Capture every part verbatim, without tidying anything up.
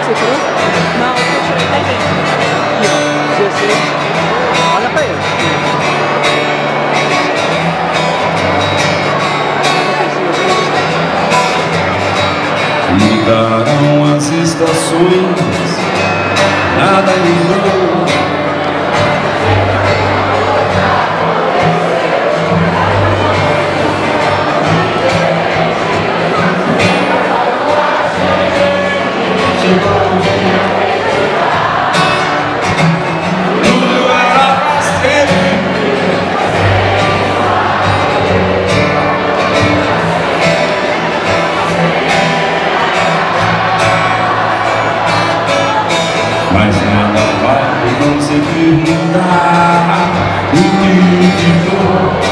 você tirou? Não, eu tirei também. dezesseis. Olha pra ele. Mudaram as estações, nada mudou. Tudo era pra sempre. Mas nada vai conseguir mudar o que ficou.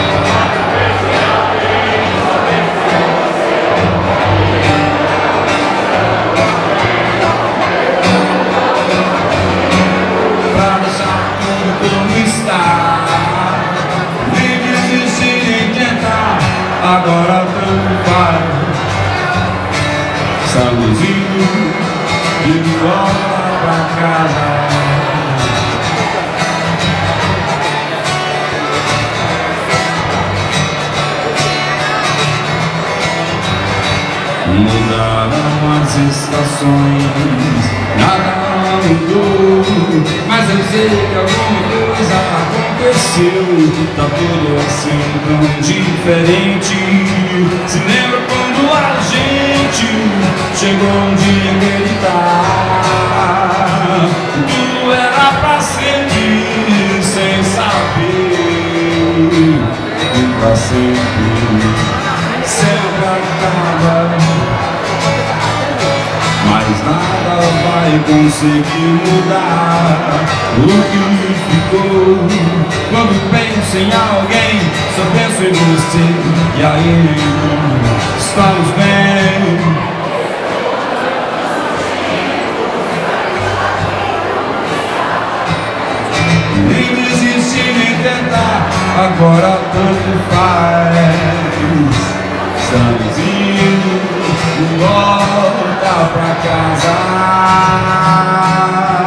Pra deixar tudo como está, nem desistir nem tentar, agora tanto faz. Estamos indo de volta pra casa. Mudaram as estações, nada mudou, mas eu sei que alguma coisa aconteceu. Tá tudo assim tão diferente. Se lembra quando a gente chegou um dia a acreditar? Tudo era pra sempre, sem saber. E pra sempre, sempre acaba. Mas nada vai conseguir mudar o que ficou. Quando penso em alguém, só penso em você. E aí, estamos bem. Nem desistir, nem tentar, agora tanto faz. Estamos indo de volta pra casa.